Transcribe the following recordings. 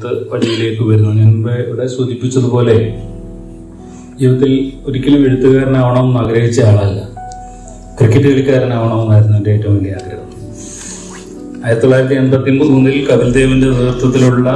എഴുത്ത് വഴിയിലേക്ക് വരുന്നു. ഞാൻ ഇവിടെ സൂചിപ്പിച്ചതുപോലെ ജീവിതത്തിൽ ഒരിക്കലും എഴുത്തുകാരനാവണമെന്ന് ആഗ്രഹിച്ച ആളല്ല, ക്രിക്കറ്റ് കളിക്കാരനാവണമെന്നായിരുന്നു എൻ്റെ ഏറ്റവും വലിയ ആഗ്രഹം. 1983 കപിൽ ദേവിൻ്റെ നേതൃത്വത്തിലുള്ള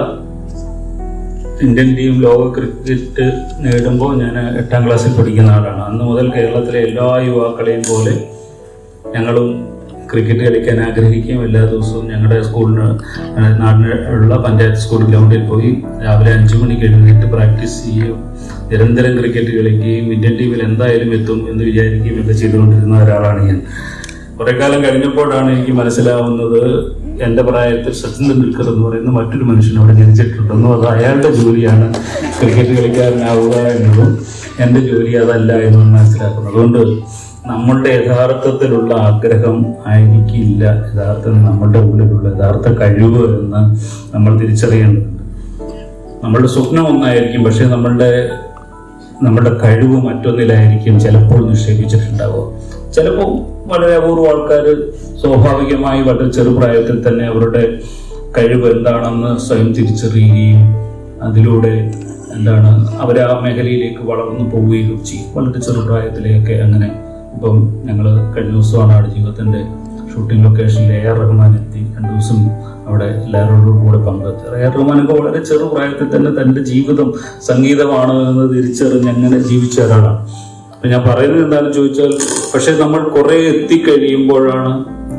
ഇന്ത്യൻ ടീം ലോക ക്രിക്കറ്റ് നേടുമ്പോൾ ഞാൻ 8ാം ക്ലാസ്സിൽ പഠിക്കുന്ന ആളാണ്. അന്ന് മുതൽ കേരളത്തിലെ എല്ലാ യുവാക്കളെയും പോലെ ഞങ്ങളും ക്രിക്കറ്റ് കളിക്കാൻ ആഗ്രഹിക്കുകയും എല്ലാ ദിവസവും ഞങ്ങളുടെ സ്കൂളിന് നാടിനുള്ള പഞ്ചായത്ത് സ്കൂൾ ഗ്രൗണ്ടിൽ പോയി രാവിലെ 5 മണിക്ക് എഴുന്നേറ്റ് പ്രാക്ടീസ് ചെയ്യുകയും നിരന്തരം ക്രിക്കറ്റ് കളിക്കുകയും ഇന്ത്യൻ ടീമിൽ എന്തായാലും എത്തും എന്ന് വിചാരിക്കുകയും ഒക്കെ ചെയ്തുകൊണ്ടിരുന്ന ഒരാളാണ് ഞാൻ. കുറെ കാലം കഴിഞ്ഞപ്പോഴാണ് എനിക്ക് മനസ്സിലാവുന്നത് എൻ്റെ പ്രായത്തിൽ സച്ചിൻ തെണ്ടുൽക്കർ എന്ന് പറയുന്ന മറ്റൊരു മനുഷ്യൻ അവിടെ ജനിച്ചിട്ടുണ്ടെന്നും അത് അയാളുടെ ജോലിയാണ് ക്രിക്കറ്റ് കളിക്കാരനാവുക എന്നതും എൻ്റെ ജോലി അതല്ല എന്നും മനസ്സിലാക്കുന്നത്. അതുകൊണ്ട് നമ്മളുടെ യഥാർത്ഥത്തിലുള്ള ആഗ്രഹം ആയിരിക്കില്ല യഥാർത്ഥത്തിൽ നമ്മളുടെ ഉള്ളിലുള്ള യഥാർത്ഥ കഴിവ് എന്ന് നമ്മൾ തിരിച്ചറിയേണ്ടതുണ്ട്. നമ്മളുടെ സ്വപ്നം ഒന്നായിരിക്കും, പക്ഷെ നമ്മളുടെ കഴിവ് മറ്റൊന്നിലായിരിക്കും ചിലപ്പോൾ നിക്ഷേപിച്ചിട്ടുണ്ടാവുക. ചിലപ്പോൾ വളരെ അപൂർവ ആൾക്കാർ സ്വാഭാവികമായി വളരെ ചെറുപ്രായത്തിൽ തന്നെ അവരുടെ കഴിവ് എന്താണെന്ന് സ്വയം തിരിച്ചറിയുകയും അതിലൂടെ അവർ ആ മേഖലയിലേക്ക് വളർന്നു പോവുകയും ചെയ്യും. വളരെ ചെറുപ്രായത്തിലേക്ക് അങ്ങനെ ഇപ്പം ഞങ്ങൾ കഴിഞ്ഞ ദിവസമാണ് ആടുജീവിതത്തിൻ്റെ ഷൂട്ടിംഗ് ലൊക്കേഷനിൽ AR റഹ്മാൻ എത്തി 2 ദിവസം അവിടെ എല്ലാവരോടും കൂടെ പങ്കെടുത്തു. AR റഹ്മാനൊക്കെ വളരെ ചെറുപ്രായത്തിൽ തന്നെ തൻ്റെ ജീവിതം സംഗീതമാണ് എന്ന് തിരിച്ചറിഞ്ഞ് അങ്ങനെ ജീവിച്ച ഒരാളാണ്. അപ്പം ഞാൻ പറയുന്നത് എന്താണെന്ന് ചോദിച്ചാൽ, പക്ഷെ നമ്മൾ കുറെ എത്തിക്കഴിയുമ്പോഴാണ്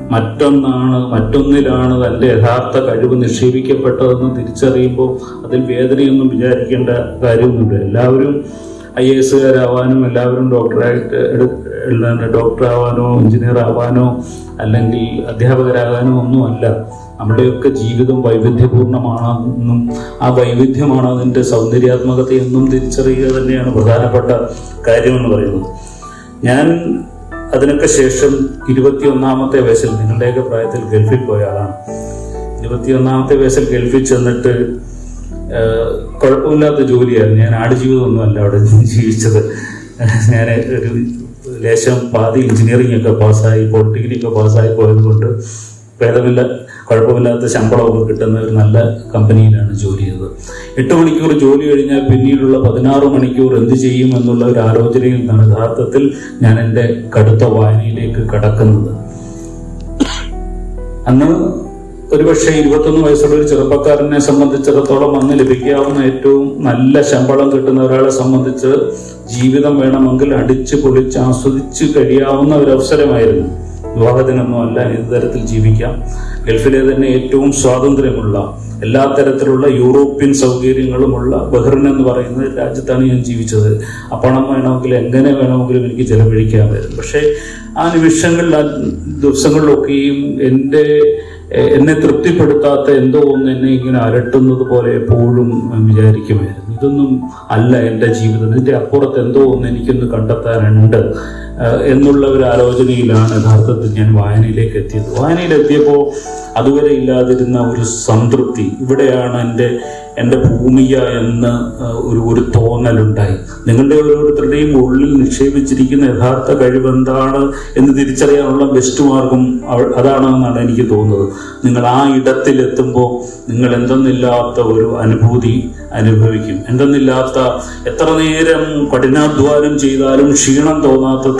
മറ്റൊന്നിലാണ് തൻ്റെ യഥാർത്ഥ കഴിവ് നിക്ഷേപിക്കപ്പെട്ടതെന്ന് തിരിച്ചറിയുമ്പോൾ അതിൽ വേദനയൊന്നും വിചാരിക്കേണ്ട കാര്യമൊന്നുമില്ല. എല്ലാവരും IAS-കാരാവാനും എല്ലാവരും ഡോക്ടറാവാനോ എഞ്ചിനീയർ ആവാനോ അല്ലെങ്കിൽ അധ്യാപകരാകാനോ ഒന്നുമല്ല. നമ്മുടെയൊക്കെ ജീവിതം വൈവിധ്യപൂർണമാണെന്നും ആ വൈവിധ്യമാണ് അതിൻ്റെ സൗന്ദര്യാത്മകതയെന്നും തിരിച്ചറിയുക തന്നെയാണ് പ്രധാനപ്പെട്ട കാര്യമെന്ന് പറയുന്നത്. ഞാൻ അതിനൊക്കെ ശേഷം 21ാമത്തെ വയസ്സിൽ, നിങ്ങളുടെയൊക്കെ പ്രായത്തിൽ ഗൾഫിൽ പോയ ആളാണ്. 21ാമത്തെ വയസ്സിൽ ഗൾഫിൽ ചെന്നിട്ട് കുഴപ്പമില്ലാത്ത ജോലിയായിരുന്നു. ഞാൻ ആടുജീവിതമൊന്നുമല്ല അവിടെ ജീവിച്ചത്. ഞാൻ ഒരു ലേശം പാതി എഞ്ചിനീയറിംഗ് ഒക്കെ പാസ്സായി പോളിടെക്നിക് ഒക്കെ പാസ്സായി പോയത് കൊണ്ട് കുഴപ്പമില്ലാത്ത ശമ്പളമൊക്കെ കിട്ടുന്ന ഒരു നല്ല കമ്പനിയിലാണ് ജോലി ചെയ്തത്. 8 മണിക്കൂർ ജോലി കഴിഞ്ഞാൽ പിന്നീടുള്ള 16 മണിക്കൂർ എന്ത് ചെയ്യും എന്നുള്ള ഒരു ആലോചനയിൽ നിന്നാണ് യഥാർത്ഥത്തിൽ ഞാൻ എൻ്റെ കടുത്ത വായനയിലേക്ക് കടക്കുന്നത്. അന്ന് ഒരുപക്ഷെ 21 വയസ്സുള്ള ഒരു ചെറുപ്പക്കാരനെ സംബന്ധിച്ചിടത്തോളം അന്ന് ലഭിക്കാവുന്ന ഏറ്റവും നല്ല ശമ്പളം കിട്ടുന്ന ഒരാളെ സംബന്ധിച്ച് ജീവിതം വേണമെങ്കിൽ അടിച്ച് പൊളിച്ച് ആസ്വദിച്ച് കഴിയാവുന്ന ഒരു അവസരമായിരുന്നു. വിവാഹത്തിനൊന്നുമല്ല, ഏത് തരത്തിൽ ജീവിക്കാം. ഗൾഫിലെ തന്നെ ഏറ്റവും സ്വാതന്ത്ര്യമുള്ള എല്ലാ തരത്തിലുള്ള യൂറോപ്യൻ സൗകര്യങ്ങളുമുള്ള ബഹ്റിൻ എന്ന് പറയുന്ന രാജ്യത്താണ് ഞാൻ ജീവിച്ചത്. ആ പണം വേണമെങ്കിൽ എങ്ങനെ വേണമെങ്കിലും എനിക്ക് ചെലവഴിക്കാമായിരുന്നു. പക്ഷേ ആ നിമിഷങ്ങളിൽ ആ ദിവസങ്ങളിലൊക്കെയും എന്നെ തൃപ്തിപ്പെടുത്താത്ത എന്തോ ഒന്ന് എന്നെ ഇങ്ങനെ അലട്ടുന്നത് പോലെ എപ്പോഴും വിചാരിക്കുമായിരുന്നു. ഇതൊന്നും അല്ല എൻ്റെ ജീവിതം, ഇതിൻ്റെ അപ്പുറത്ത് എന്തോ ഒന്ന് എനിക്കൊന്ന് കണ്ടെത്താനുണ്ട് എന്നുള്ള ഒരു ആലോചനയിലാണ് യഥാർത്ഥത്തിൽ ഞാൻ വായനയിലേക്ക് എത്തിയത്. വായനയിലെത്തിയപ്പോൾ അതുവരെ ഇല്ലാതിരുന്ന ഒരു സംതൃപ്തി, ഇവിടെയാണ് എൻ്റെ ഭൂമിക എന്ന് ഒരു തോന്നലുണ്ടായി. നിങ്ങളുടെ ഓരോരുത്തരുടെയും ഉള്ളിൽ നിക്ഷേപിച്ചിരിക്കുന്ന യഥാർത്ഥ കഴിവ് എന്താണ് എന്ന് തിരിച്ചറിയാനുള്ള ബെസ്റ്റ് മാർഗം അതാണെന്നാണ് എനിക്ക് തോന്നുന്നത്. നിങ്ങൾ ആ ഇടത്തിലെത്തുമ്പോൾ നിങ്ങൾ എന്തെന്നില്ലാത്ത ഒരു അനുഭൂതി അനുഭവിക്കും. എന്തെന്നില്ലാത്ത, എത്ര നേരം കഠിനാധ്വാനം ചെയ്താലും ക്ഷീണം തോന്നാത്തത്ര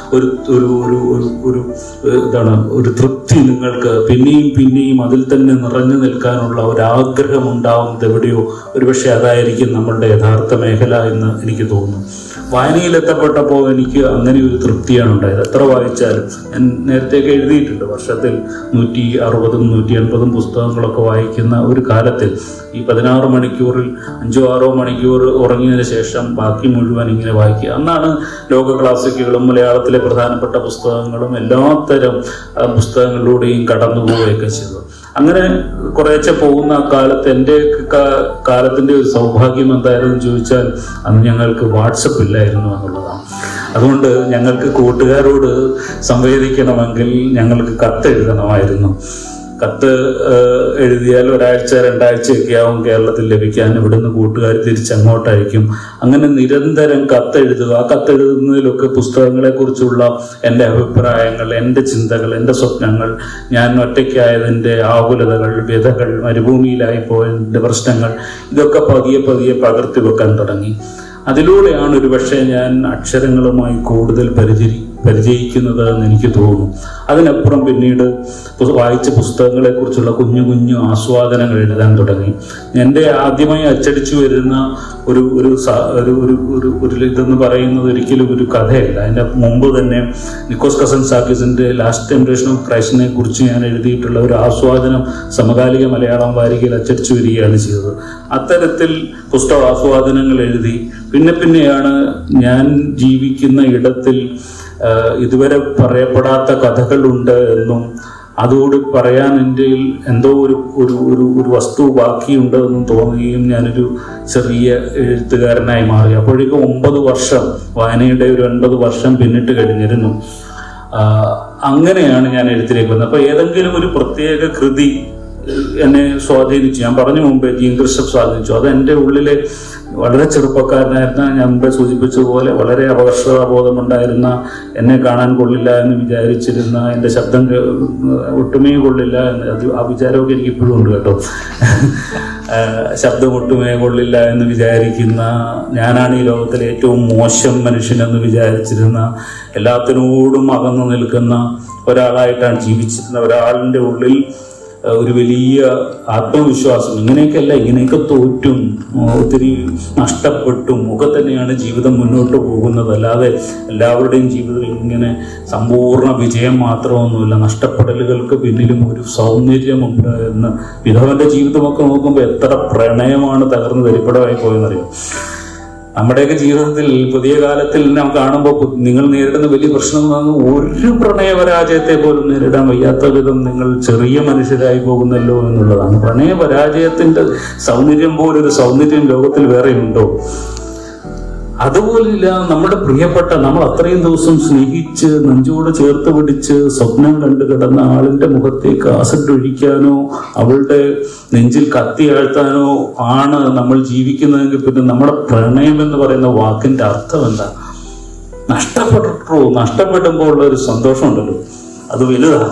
ഒരു തൃപ്തി നിങ്ങൾക്ക് പിന്നെയും അതിൽ തന്നെ നിറഞ്ഞു നിൽക്കാനുള്ള ഒരാഗ്രഹം ഉണ്ടാവുന്നത് എവിടെയോ ഒരുപക്ഷെ അതായിരിക്കും നമ്മളുടെ യഥാർത്ഥ മേഖല എന്ന് എനിക്ക് തോന്നുന്നു. വായനയിലെത്തപ്പെട്ടപ്പോൾ എനിക്ക് അങ്ങനെ ഒരു തൃപ്തിയാണ് ഉണ്ടായത്. എത്ര വായിച്ചാലും, ഞാൻ നേരത്തെയൊക്കെ എഴുതിയിട്ടുണ്ട്, വർഷത്തിൽ 160 180 പുസ്തകങ്ങളൊക്കെ വായിക്കുന്ന ഒരു കാലത്തിൽ ഈ 16 മണിക്കൂറിൽ 5-6 മണിക്കൂർ ഉറങ്ങിയതിന് ശേഷം ബാക്കി മുഴുവൻ ഇങ്ങനെ വായിക്കുക. അന്നാണ് ലോക ക്ലാസിക്കുകളും മലയാളത്തിലെ പ്രധാനപ്പെട്ട പുസ്തകങ്ങളും എല്ലാത്തരം പുസ്തകങ്ങളിലൂടെയും കടന്നു പോവുകയൊക്കെ ചെയ്തത്. അങ്ങനെ കുറേശ്ശെ പോകുന്ന കാലത്ത് എൻ്റെ കാലത്തിൻ്റെ ഒരു സൗഭാഗ്യം എന്തായിരുന്നു ചോദിച്ചാൽ, അന്ന് ഞങ്ങൾക്ക് വാട്സപ്പ് ഇല്ലായിരുന്നു എന്നുള്ളതാണ്. അതുകൊണ്ട് ഞങ്ങൾക്ക് കൂട്ടുകാരോട് സംവേദിക്കണമെങ്കിൽ ഞങ്ങൾക്ക് കത്തെഴുതണമായിരുന്നു. കത്ത് എഴുതിയാൽ ഒരാഴ്ച 2 ആഴ്ചയൊക്കെ ആവും കേരളത്തിൽ ലഭിക്കാൻ. ഇവിടുന്ന് കൂട്ടുകാർ തിരിച്ചങ്ങോട്ടയക്കും. അങ്ങനെ നിരന്തരം കത്തെഴുതുക. ആ കത്തെഴുതുന്നതിലൊക്കെ പുസ്തകങ്ങളെക്കുറിച്ചുള്ള എൻ്റെ അഭിപ്രായങ്ങൾ, എൻ്റെ ചിന്തകൾ, എൻ്റെ സ്വപ്നങ്ങൾ, ഞാൻ ഒറ്റയ്ക്കായതിൻ്റെ ആകുലതകൾ, വ്യഥകൾ, മരുഭൂമിയിലായി പോയതിൻ്റെ പ്രശ്നങ്ങൾ, ഇതൊക്കെ പതിയെ പതിയെ പകർത്തി വെക്കാൻ തുടങ്ങി. അതിലൂടെയാണ് ഒരുപക്ഷെ ഞാൻ അക്ഷരങ്ങളുമായി കൂടുതൽ പരിചയിക്കുന്നത് എന്ന് എനിക്ക് തോന്നുന്നു. അതിനപ്പുറം പിന്നീട് വായിച്ച പുസ്തകങ്ങളെക്കുറിച്ചുള്ള കുഞ്ഞു കുഞ്ഞു ആസ്വാദനങ്ങൾ എഴുതാൻ തുടങ്ങി. എൻ്റെ ആദ്യമായി അച്ചടിച്ചു വരുന്ന ഒരു ഇതെന്ന് പറയുന്നത് ഒരിക്കലും ഒരു കഥയല്ല. അതിൻ്റെ മുമ്പ് തന്നെ നിക്കോസ് കസൻസാക്കിസിൻ്റെ ലാസ്റ്റ് ടെംപ്റ്റേഷൻ ഓഫ് ക്രൈസ്റ്റിനെ കുറിച്ച് ഞാൻ എഴുതിയിട്ടുള്ള ഒരു ആസ്വാദനം സമകാലിക മലയാളം വാരികയിൽ അച്ചടിച്ചു വരികയാണ് ചെയ്തത്. അത്തരത്തിൽ പുസ്തകാസ്വാദനങ്ങൾ എഴുതി. പിന്നെയാണ് ഞാൻ ജീവിക്കുന്ന ഇടത്തിൽ ഇതുവരെ പറയപ്പെടാത്ത കഥകളുണ്ട് എന്നും അതോട് പറയാൻ എൻ്റെ എന്തോ ഒരു വസ്തു ബാക്കിയുണ്ട് എന്നും തോന്നുകയും ഞാനൊരു ചെറിയ എഴുത്തുകാരനായി മാറി. അപ്പോഴേക്കും 9 വർഷം, വായനയുടെ ഒരു 9 വർഷം പിന്നിട്ട് കഴിഞ്ഞിരുന്നു. അങ്ങനെയാണ് ഞാൻ എഴുത്തിലേക്ക് വന്നത്. അപ്പോൾ ഏതെങ്കിലും ഒരു പ്രത്യേക കൃതി എന്നെ സ്വാധീനിച്ചു. ഞാൻ പറഞ്ഞു മുമ്പേ ജീൻ ക്രിസ്റ്റഫ് സ്വാധീനിച്ചു. അത് എൻ്റെ ഉള്ളിലെ വളരെ ചെറുപ്പക്കാരനായിരുന്ന, ഞാൻ മുമ്പേ സൂചിപ്പിച്ചതുപോലെ വളരെ അപകർഷതാബോധമുണ്ടായിരുന്ന, എന്നെ കാണാൻ കൊള്ളില്ല എന്ന് വിചാരിച്ചിരുന്ന, എൻ്റെ ശബ്ദം ഒട്ടുമേ കൊള്ളില്ല എന്ന് ആ വിചാരമൊക്കെ എനിക്ക് ഇപ്പോഴും ഉണ്ട് കേട്ടോ. ശബ്ദം ഒട്ടുമേ കൊള്ളില്ല എന്ന് വിചാരിക്കുന്ന, ഞാനാണ് ഈ ലോകത്തിലെ ഏറ്റവും മോശം മനുഷ്യനെന്ന് വിചാരിച്ചിരുന്ന, എല്ലാത്തിനോടും അകന്നു നിൽക്കുന്ന ഒരാളായിട്ടാണ് ജീവിച്ചിരുന്ന ഒരാളിൻ്റെ ഉള്ളിൽ ഒരു വലിയ ആത്മവിശ്വാസം, ഇങ്ങനെയൊക്കെ തോറ്റും ഒത്തിരി നഷ്ടപ്പെട്ടും ഒക്കെ തന്നെയാണ് ജീവിതം മുന്നോട്ട് പോകുന്നത്. അല്ലാതെ എല്ലാവരുടെയും ജീവിതം ഇങ്ങനെ സമ്പൂർണ്ണ വിജയം മാത്രമൊന്നുമില്ല. നഷ്ടപ്പെടലുകൾക്ക് പിന്നിലും ഒരു സൗന്ദര്യമുണ്ട് എന്ന്. വിധവന്റെ ജീവിതമൊക്കെ നോക്കുമ്പോൾ എത്ര പ്രണയമാണ് തകർന്ന് തരിപ്പടമായി പോയെന്നറിയാം. നമ്മുടെയൊക്കെ ജീവിതത്തിൽ പുതിയ കാലത്തിൽ നാം കാണുമ്പോൾ നിങ്ങൾ നേരിടുന്ന വലിയ പ്രശ്നം ഒരു പ്രണയപരാജയത്തെ പോലും നേരിടാൻ വയ്യാത്ത വിധം നിങ്ങൾ ചെറിയ മനുഷ്യരായി പോകുന്നല്ലോ എന്നുള്ളതാണ്. പ്രണയപരാജയത്തിന്റെ സൗന്ദര്യം പോലൊരു സൗന്ദര്യം ലോകത്തിൽ വേറെ ഉണ്ടോ? അതുപോലില്ല നമ്മുടെ പ്രിയപ്പെട്ട, നമ്മൾ അത്രയും ദിവസം സ്നേഹിച്ച് നെഞ്ചോട് ചേർത്ത് പിടിച്ച് സ്വപ്നം കണ്ടു കിടന്ന ആളിന്റെ മുഖത്തേക്ക് ആസിഡ് ഒഴിക്കാനോ അവളുടെ നെഞ്ചിൽ കത്തിയാഴ്ത്താനോ ആണ് നമ്മൾ ജീവിക്കുന്നതെങ്കിൽ പിന്നെ നമ്മുടെ പ്രണയം എന്ന് പറയുന്ന വാക്കിന്റെ അർത്ഥം എന്താ? നഷ്ടപ്പെടുമ്പോൾ ഉള്ള ഒരു സന്തോഷമുണ്ടല്ലോ, അത് വലുതാണ്.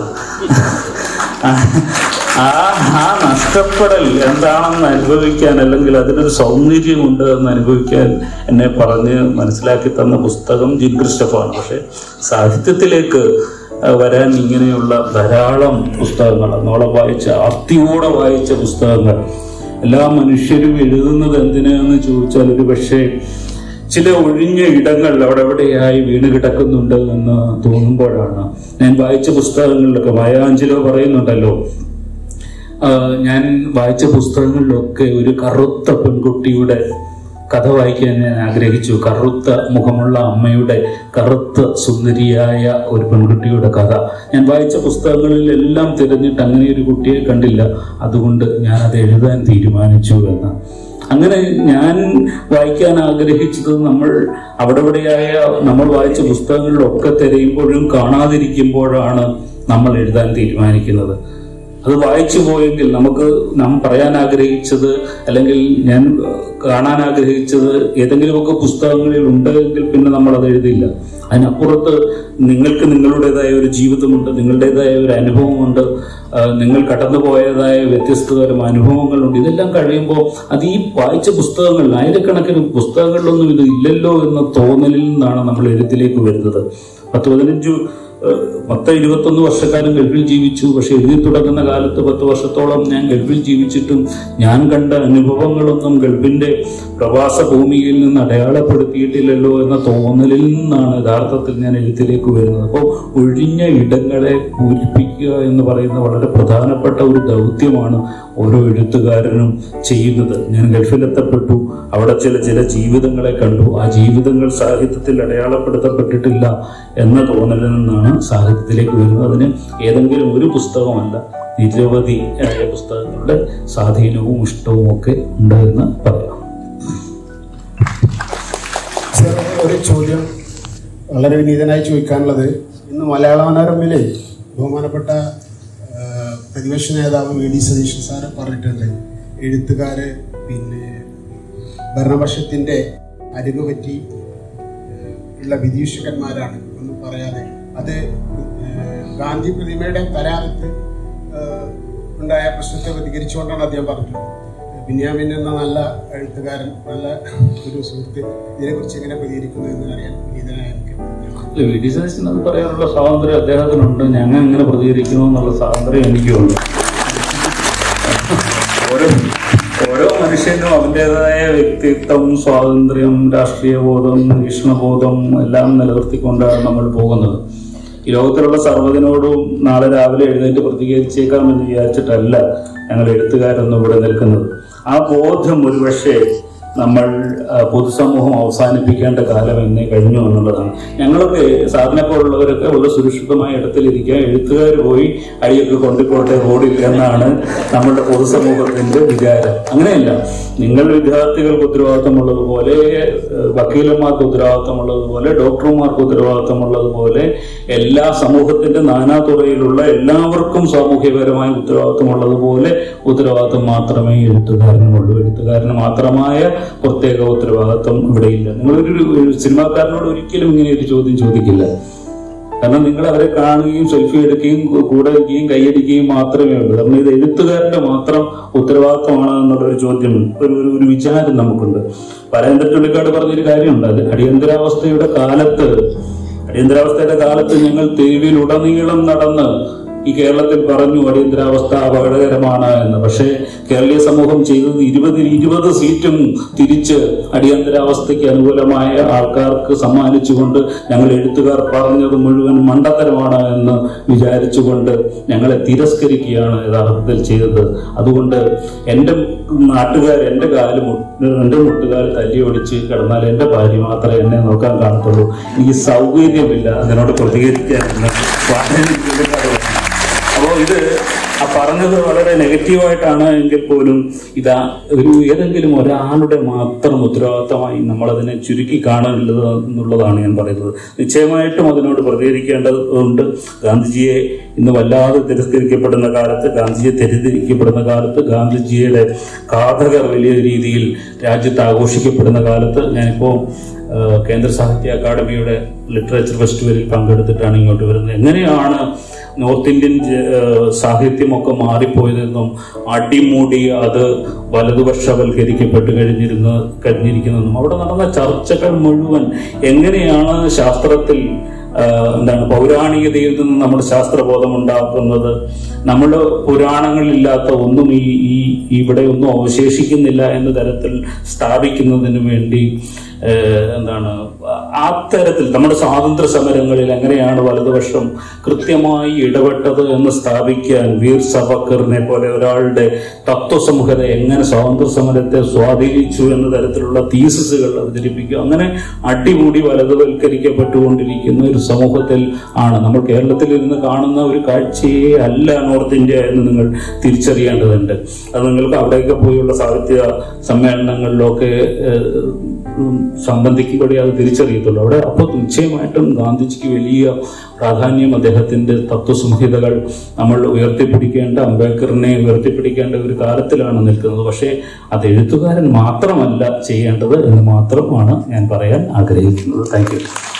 ആ നഷ്ടപ്പെടൽ എന്താണെന്ന് അനുഭവിക്കാൻ, അല്ലെങ്കിൽ അതിനൊരു സൗന്ദര്യമുണ്ട് എന്ന് അനുഭവിക്കാൻ എന്നെ പറഞ്ഞ് മനസ്സിലാക്കി തന്ന പുസ്തകം ജീൻ ക്രിസ്റ്റഫാണ്. പക്ഷെ സാഹിത്യത്തിലേക്ക് വരാൻ ഇങ്ങനെയുള്ള ധാരാളം പുസ്തകങ്ങൾ, അന്നോളം ആർത്തിയോടെ വായിച്ച പുസ്തകങ്ങൾ, എല്ലാ മനുഷ്യരും എഴുതുന്നത് എന്തിനാന്ന് ചോദിച്ചാൽ ഒരു പക്ഷേ ചില ഒഴിഞ്ഞ ഇടങ്ങൾ അവിടെ എവിടെയായി വീണ് കിടക്കുന്നുണ്ട് എന്ന് തോന്നുമ്പോഴാണ്. ഞാൻ വായിച്ച പുസ്തകങ്ങളിലൊക്കെ മയാഞ്ചലോ പറയുന്നുണ്ടല്ലോ, ഞാൻ വായിച്ച പുസ്തകങ്ങളിലൊക്കെ ഒരു കറുത്ത പെൺകുട്ടിയുടെ കഥ വായിക്കാൻ ഞാൻ ആഗ്രഹിച്ചു. കറുത്ത മുഖമുള്ള അമ്മയുടെ കറുത്ത സുന്ദരിയായ ഒരു പെൺകുട്ടിയുടെ കഥ ഞാൻ വായിച്ച പുസ്തകങ്ങളിലെല്ലാം തിരഞ്ഞിട്ട് അങ്ങനെ ഒരു കുട്ടിയെ കണ്ടില്ല. അതുകൊണ്ട് ഞാൻ അത് എഴുതാൻ തീരുമാനിച്ചു എന്ന്. അങ്ങനെ ഞാൻ വായിക്കാൻ ആഗ്രഹിച്ചത് നമ്മൾ വായിച്ച പുസ്തകങ്ങളിലൊക്കെ തിരയുമ്പോഴും കാണാതിരിക്കുമ്പോഴാണ് നമ്മൾ എഴുതാൻ തീരുമാനിക്കുന്നത്. അത് വായിച്ചു പോയെങ്കിൽ നാം പറയാൻ ആഗ്രഹിച്ചത്, അല്ലെങ്കിൽ ഞാൻ കാണാൻ ആഗ്രഹിച്ചത് ഏതെങ്കിലുമൊക്കെ പുസ്തകങ്ങളിൽ ഉണ്ടെങ്കിൽ പിന്നെ നമ്മൾ അത് എഴുതില്ല. അതിനപ്പുറത്ത് നിങ്ങൾക്ക് നിങ്ങളുടേതായ ഒരു ജീവിതമുണ്ട്, നിങ്ങളുടേതായ ഒരു അനുഭവമുണ്ട്, നിങ്ങൾ കടന്നുപോയതായ വ്യത്യസ്തതരം അനുഭവങ്ങളുണ്ട്. ഇതെല്ലാം കഴിയുമ്പോൾ അത് ഈ വായിച്ച പുസ്തകങ്ങളിൽ, ആയിരക്കണക്കിന് പുസ്തകങ്ങളിലൊന്നും ഇത് ഇല്ലല്ലോ എന്ന തോന്നലിൽ നിന്നാണ് നമ്മൾ എഴുത്തിലേക്ക് വരുന്നത്. 21 വർഷക്കാലം ഗൾഫിൽ ജീവിച്ചു. പക്ഷെ എഴുതി തുടങ്ങുന്ന കാലത്ത് 10 വർഷത്തോളം ഞാൻ ഗൾഫിൽ ജീവിച്ചിട്ടും ഞാൻ കണ്ട അനുഭവങ്ങളൊന്നും ഗൾഫിന്റെ പ്രവാസ ഭൂമിയിൽ നിന്ന് അടയാളപ്പെടുത്തിയിട്ടില്ലല്ലോ എന്ന തോന്നലിൽ നിന്നാണ് യഥാർത്ഥത്തിൽ ഞാൻ എഴുത്തിലേക്ക് വരുന്നത്. അപ്പോൾ ഒഴിഞ്ഞ ഇടങ്ങളെ പൂരിപ്പിക്കുക എന്ന് പറയുന്ന വളരെ പ്രധാനപ്പെട്ട ഒരു ദൗത്യമാണ് ഓരോ എഴുത്തുകാരനും ചെയ്യുന്നത്. ഞാൻ ഗൾഫിലെത്തപ്പെട്ടു, അവിടെ ചില ജീവിതങ്ങളെ കണ്ടു. ആ ജീവിതങ്ങൾ സാഹിത്യത്തിൽ അടയാളപ്പെടുത്തപ്പെട്ടിട്ടില്ല എന്ന തോന്നലിൽ നിന്നാണ് സാഹിത്യത്തിലേക്ക് വരുന്നത്. അതിന് ഏതെങ്കിലും ഒരു പുസ്തകമല്ല, നിരവധി പുസ്തകങ്ങളുടെ സ്വാധീനവും ഇഷ്ടവും ഒക്കെ ഉണ്ട് എന്ന് പറയാം. ഒരു ചോദ്യം വളരെ വിനീതനായി ചോദിക്കാനുള്ളത്, ഇന്ന് മലയാള മനോരമയിലെ ബഹുമാനപ്പെട്ട പ്രതിപക്ഷ നേതാവ് വി ഡി സതീശൻ സാറ് പറഞ്ഞിട്ടുണ്ട്, എഴുത്തുകാർ പിന്നെ ഭരണപക്ഷത്തിൻ്റെ അരികുപറ്റി ഉള്ള വിദൂഷകന്മാരാണ് ഒന്നും പറയാതെ. അത് ഗാന്ധി പ്രതിമയുടെ തരാകത്ത് ഉണ്ടായ പ്രശ്നത്തെ പ്രതികരിച്ചുകൊണ്ടാണ് അദ്ദേഹം പറഞ്ഞത്. ബിന്യാമിൻ എന്ന നല്ല എഴുത്തുകാരൻ, നല്ല ഒരു സുഹൃത്ത് ഇതിനെക്കുറിച്ച് എങ്ങനെ പ്രതികരിക്കുന്നു എന്ന് അറിയാൻ വി ഡി സതീശൻ അത് പറയാനുള്ള സ്വാതന്ത്ര്യം അദ്ദേഹത്തിനുണ്ട്. ഞങ്ങൾ എങ്ങനെ പ്രതികരിക്കുന്നു എന്നുള്ള സ്വാതന്ത്ര്യം എനിക്കുണ്ട്. ഓരോ മനുഷ്യനും അവൻ്റെതായ വ്യക്തിത്വം, സ്വാതന്ത്ര്യം, രാഷ്ട്രീയ ബോധം, വീക്ഷണബോധം എല്ലാം നിലനിർത്തിക്കൊണ്ടാണ് നമ്മൾ പോകുന്നത്. ഈ ലോകത്തിലുള്ള സർവ്വതിനോടും നാളെ രാവിലെ എഴുന്നേറ്റ് പ്രതികരിച്ചേക്കാമെന്ന് വിചാരിച്ചിട്ടല്ല ഞങ്ങൾ എഴുത്തുകാരൊന്നും ഇവിടെ നിൽക്കുന്നത്. ആ ബോധം ഒരുപക്ഷെ നമ്മൾ പൊതുസമൂഹം അവസാനിപ്പിക്കേണ്ട കാലം എന്നേ കഴിഞ്ഞു എന്നുള്ളതാണ്. ഞങ്ങളൊക്കെ സാധനപ്പോലുള്ളവരൊക്കെ വളരെ സുരക്ഷിതമായ ഇടത്തിലിരിക്കുക, എഴുത്തുകാർ പോയി അടിയൊക്കെ കൊണ്ടുപോട്ടെ റോഡിൽ എന്നാണ് നമ്മളുടെ പൊതുസമൂഹത്തിന്റെ വിചാരം. അങ്ങനെയല്ല, നിങ്ങൾ വിദ്യാർത്ഥികൾക്ക് ഉത്തരവാദിത്തമുള്ളതുപോലെ, വക്കീലന്മാർക്ക് ഉത്തരവാദിത്തമുള്ളതുപോലെ, ഡോക്ടർമാർക്ക് ഉത്തരവാദിത്തമുള്ളതുപോലെ എല്ലാ സമൂഹത്തിന്റെ നാനാതുറയിലുള്ള എല്ലാവർക്കും സാമൂഹ്യപരമായ ഉത്തരവാദിത്തമുള്ളതുപോലെ ഉത്തരവാദിത്തം മാത്രമേ എഴുത്തുകാരനുള്ളൂ. എഴുത്തുകാരന് മാത്രമായ പ്രത്യേക ഉത്തരവാദിത്വം ഇവിടെയില്ല. നിങ്ങളൊരു സിനിമാക്കാരനോട് ഒരിക്കലും ഇങ്ങനെ ഒരു ചോദ്യം ചോദിക്കില്ല. കാരണം നിങ്ങൾ അവരെ കാണുകയും സെൽഫി എടുക്കുകയും കൂടെ വയ്ക്കുകയും കൈയടിക്കുകയും മാത്രമേ ഉള്ളൂ. കാരണം ഇത് എഴുത്തുകാരന്റെ മാത്രം ഉത്തരവാദിത്വമാണ് എന്നുള്ളൊരു ചോദ്യം, ഒരു വിചാരം നമുക്കുണ്ട്. പരേന്ദ്ര ചുള്ളിക്കാട് പറഞ്ഞൊരു കാര്യമുണ്ട്. അത് അടിയന്തരാവസ്ഥയുടെ കാലത്ത് ഞങ്ങൾ തെരുവിലുടനീളം നടന്ന് ഈ കേരളത്തിൽ പറഞ്ഞു അടിയന്തരാവസ്ഥ അപകടകരമാണ് എന്ന്. പക്ഷേ കേരളീയ സമൂഹം ചെയ്തത് 20 സീറ്റും തിരിച്ച് അടിയന്തരാവസ്ഥയ്ക്ക് അനുകൂലമായ ആൾക്കാർക്ക് സമ്മാനിച്ചുകൊണ്ട് ഞങ്ങൾ എഴുത്തുകാർ പറഞ്ഞത് മുഴുവൻ മണ്ടത്തരമാണ് എന്ന് വിചാരിച്ചുകൊണ്ട് ഞങ്ങളെ തിരസ്കരിക്കുകയാണ് യഥാർത്ഥത്തിൽ ചെയ്തത്. അതുകൊണ്ട് എൻ്റെ നാട്ടുകാർ എൻ്റെ മുട്ടുകാൽ തല്ലി ഒടിച്ച് കിടന്നാൽ എൻ്റെ ഭാര്യ മാത്രമേ എന്നെ നോക്കാൻ കാണത്തുള്ളൂ. എനിക്ക് സൗകര്യമില്ല അതിനോട് പ്രതികരിക്കാനുള്ള. അപ്പോൾ ഇത് പറഞ്ഞത് വളരെ നെഗറ്റീവായിട്ടാണ് എങ്കിൽ പോലും ഇതാ ഏതെങ്കിലും ഒരാളുടെ മാത്രം ഉത്തരവാദിത്തമായി നമ്മളതിനെ ചുരുക്കി കാണുന്നത് എന്നുള്ളതാണ് ഞാൻ പറയുന്നത്. നിശ്ചയമായിട്ടും അതിനോട് പ്രതികരിക്കേണ്ടതുണ്ട്. ഗാന്ധിജിയെ ഇന്ന് വല്ലാതെ തിരസ്കരിക്കപ്പെടുന്ന കാലത്ത്, ഗാന്ധിജിയെ തെറ്റിദ്ധരിക്കപ്പെടുന്ന കാലത്ത്, ഗാന്ധിജിയുടെ ഘാതകർ വലിയ രീതിയിൽ രാജ്യത്ത് ആഘോഷിക്കപ്പെടുന്ന കാലത്ത്, ഞാനിപ്പോൾ കേന്ദ്ര സാഹിത്യ അക്കാദമിയുടെ ലിറ്ററേച്ചർ ഫെസ്റ്റിവലിൽ പങ്കെടുത്തിട്ടാണ് ഇങ്ങോട്ട് വരുന്നത്. എങ്ങനെയാണ് നോർത്ത് ഇന്ത്യൻ സാഹിത്യമൊക്കെ മാറിപ്പോയതെന്നും അടിമൂടി അത് വലതുപക്ഷവൽക്കരിക്കപ്പെട്ട് കഴിഞ്ഞിരിക്കുന്നതെന്നും അവിടെ നടന്ന ചർച്ചകൾ മുഴുവൻ എങ്ങനെയാണ് ശാസ്ത്രത്തിൽ പൗരാണികതയിൽ നിന്ന് നമ്മുടെ ശാസ്ത്രബോധം ഉണ്ടാക്കുന്നത്, നമ്മുടെ പുരാണങ്ങളില്ലാത്ത ഒന്നും ഇവിടെ ഒന്നും അവശേഷിക്കുന്നില്ല എന്ന തരത്തിൽ സ്ഥാപിക്കുന്നതിന് വേണ്ടി ആ തരത്തിൽ നമ്മുടെ സ്വാതന്ത്ര്യ സമരങ്ങളിൽ എങ്ങനെയാണ് വലതുപക്ഷം കൃത്യമായി ഇടപെട്ടത് എന്ന് സ്ഥാപിക്കാൻ വീർ സവർക്കറിനെ പോലെ ഒരാളുടെ തത്വസംഹിത എങ്ങനെ സ്വാതന്ത്ര്യ സമരത്തെ സ്വാധീനിച്ചു എന്ന തരത്തിലുള്ള തീസിസുകൾ അവതരിപ്പിക്കുക. അങ്ങനെ അടിമുടി വലതുവൽക്കരിക്കപ്പെട്ടുകൊണ്ടിരിക്കുന്ന ഒരു സമൂഹത്തിൽ ആണ് നമ്മൾ കേരളത്തിൽ ഇരുന്ന് കാണുന്ന ഒരു കാഴ്ചയെ അല്ല നോർത്ത് ഇന്ത്യ എന്ന് നിങ്ങൾ തിരിച്ചറിയേണ്ടതുണ്ട്. അത് നിങ്ങൾക്ക് അവിടെയൊക്കെ പോയുള്ള സാഹിത്യ സമ്മേളനങ്ങളിലൊക്കെ സംബന്ധിക്കുമ്പോഴേ അത് തിരിച്ചറിയത്തുള്ളൂ. അവിടെ അപ്പോൾ നിശ്ചയമായിട്ടും ഗാന്ധിജിക്ക് വലിയ പ്രാധാന്യം, അദ്ദേഹത്തിന്റെ തത്വസംഹിതകൾ നമ്മൾ ഉയർത്തിപ്പിടിക്കേണ്ട, അംബേദ്കറിനെ ഉയർത്തിപ്പിടിക്കേണ്ട ഒരു കാലത്തിലാണ് നിൽക്കുന്നത്. പക്ഷേ അത് എഴുത്തുകാരൻ മാത്രമല്ല ചെയ്യേണ്ടത് എന്ന് മാത്രമാണ് ഞാൻ പറയാൻ ആഗ്രഹിക്കുന്നത്. Thank U.